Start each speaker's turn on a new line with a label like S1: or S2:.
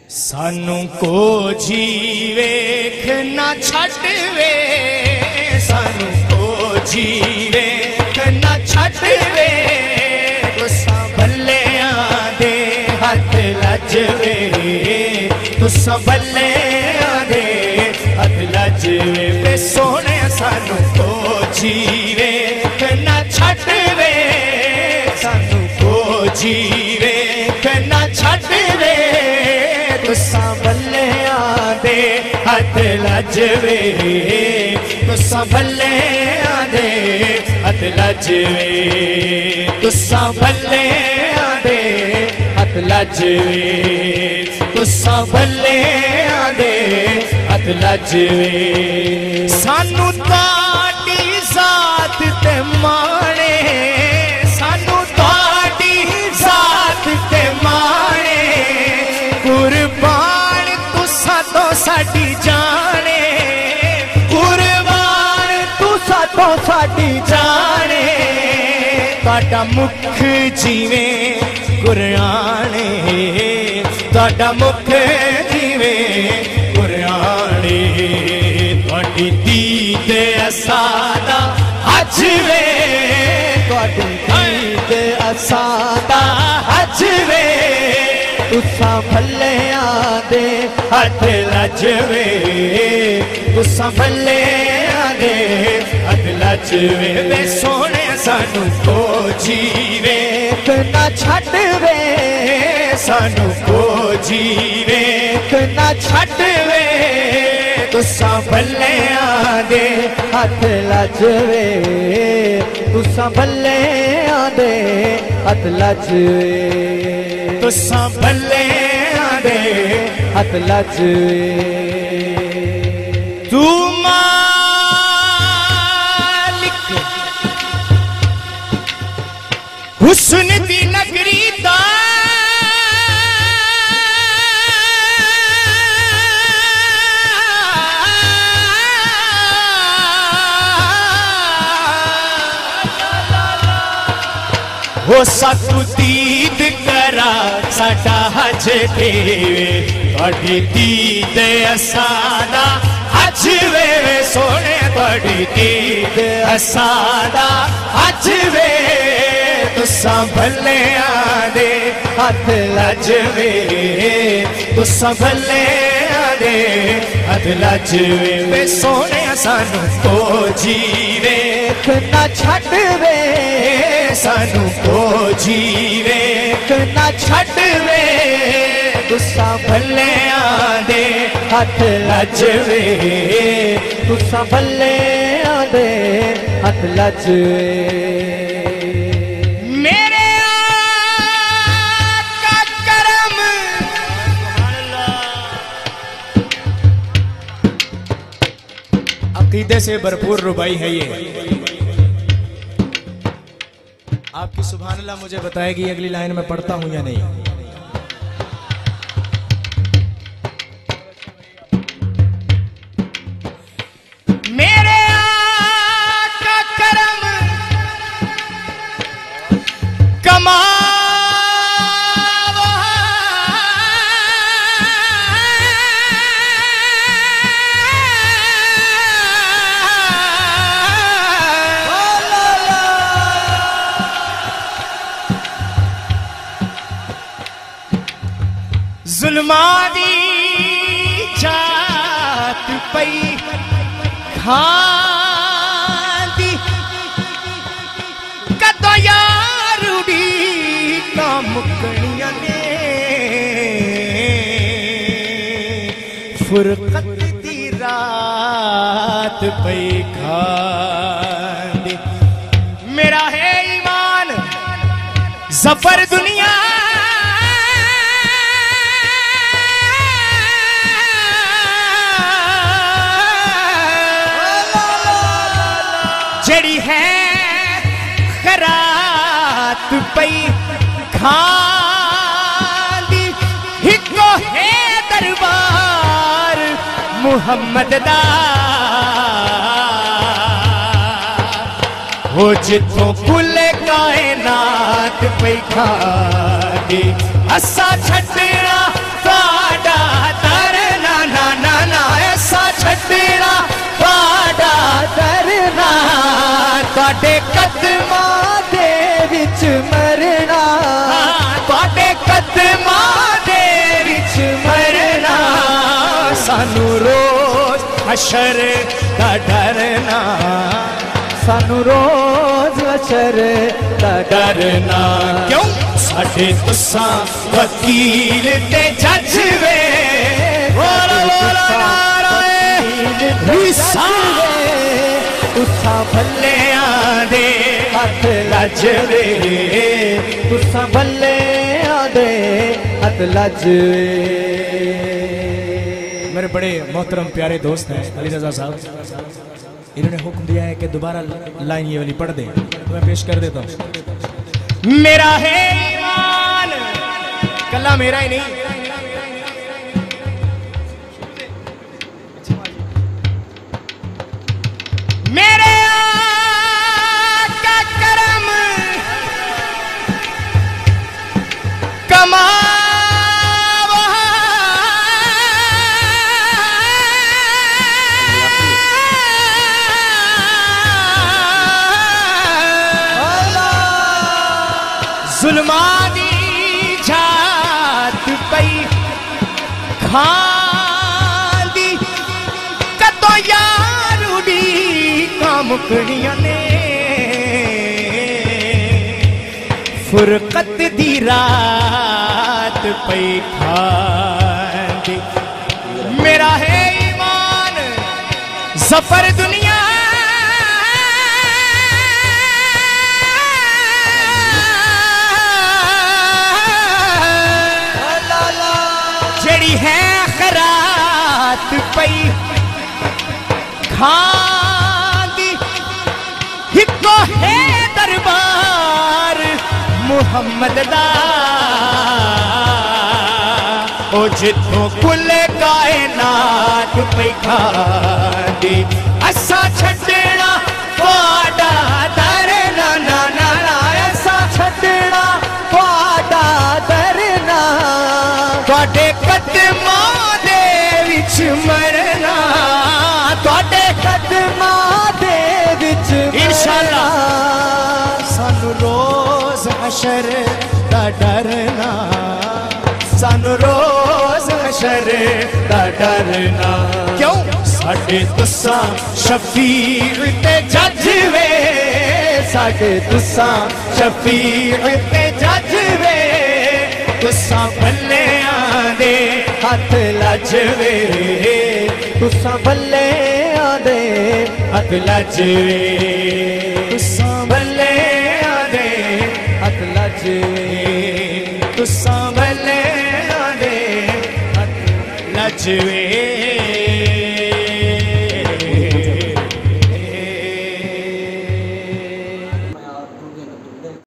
S1: सानू को जीवेख ना छड़वे, सानू को जीवेख ना छड़वे, तुसा भल्लियां दे हथ लजवे, तुसा भल्लियां दे हथ लजवे। वे सोने सानू को जीवेख ना छड़वे, सानू को जीवेख ना छड़वे, तुसा भल्लियां दे हथ लजवे, तुसा भल्लियां दे हथ लजवे, तुसा भल्लियां दे हथ लजवे, तुसा भल्लियां दे हथ लजवे। सानू ताड़ी जात ते माणे, सानू ताड़ी जात ते माणे, कुर्बान तुसा तो साडी जाने, कुर्बान तुसा तो साडी जाने, ताड़ा मुख जीवे कुराने, ताड़ा मुख जीवे कुराने, ताड़ी दीद असादा हज वे, ताड़ी दीद असादा हज वे, तुसा भल्लियां दे हथ लजवे, तुसा भल्लियां दे हथ लजवे। वे सोने सानू को जीवेख ना छड़वे, सानू को जीवेख ना छड़वे, तुसा भल्लियां दे हथ लजवे, तुसा भल्लियां दे हथ लजवे, तुसा भल्लियां दे हथ लजवे। तू मालिक हुस्न दी नगरी दा, हो सातू दीद करा साडा हज देवे, तुहाडी दीद असादा हज वे, सोने तुहाडी दीद असादा हज वे, तुसा भल्लियां दे हथ लजवे, तुसा भल्लियां दे हथ लजवे। वे सोने सानू को जीवेख ना छड़वे, सानू को जीवेख ना छड़वे, तुसा भल्लियां दे हथ लजवे, तुसा भल्लियां दे हथ लजवे। मेरे आका करम अकीदे से भरपूर रुबाई है ये। आपकी सुभान अल्लाह मुझे बताएगी अगली लाइन में पढ़ता हूं या नहीं। मेरे आका करम कमा जुल्मा दी जात पई खांदी, कदों यार उड़ी ना मुकनियां ने, फुरकत दी रात पई खांदी। मेरा है ईमान जफर दुनिया जड़ी है खरात पई खांदी, हिको है दरबार मुहम्मद दा, हो जिथों कुल कायनात पई खांदी। असा छड़ना साडा सानू रोज हशर दा डरना,
S2: सानू रोज हशर दा डरना।
S1: क्यों साडे तुसां वकील ते जज वे,
S2: तुसा भले
S1: आंदे हथ लज वे,
S2: तुसा भले आंदे हथ लज वे।
S1: मेरे बड़े मोहतरम प्यारे दोस्त हैं अली रजा साहब, इन्होंने हुक्म दिया है कि दोबारा लाइन ये वाली पढ़ दे, तो मैं पेश कर देता हूँ। मेरा है ईमान, कल्ला मेरा ही नहीं, मेरे आका करम कमा जुल्मानी जात पई खांदी कतो यारूडी कामुकड़ियां ने, फुरकत दी रात पई खांदी। मेरा है ईमान जफर दुनिया है खरात पई खांदी, हिको है दरबार मुहम्मद दा, ओ जिथों कुल कायनात पई खांदी। असा छड़ना पाड़ा दरना ना ना ना, असा छड़ना पाड़ा दरना, तुहाडे कदमां दे विच मरना, तुहाडे कदमां दे विच इंशाअल्लाह। सानू रोज हशर दा डरना, सानू रोज हशर दा डरना। क्यों साडे तुसां शफीर ते जज वे, साडे तुसां शफीर ते जज वे, तुसां भले आंदे हथ लज वे,
S2: तुसा भले आंदे
S1: हथ लज वे, तुसां भले आंदे
S2: हथ लज वे,
S1: तुसां भले आंदे हथ लज वे।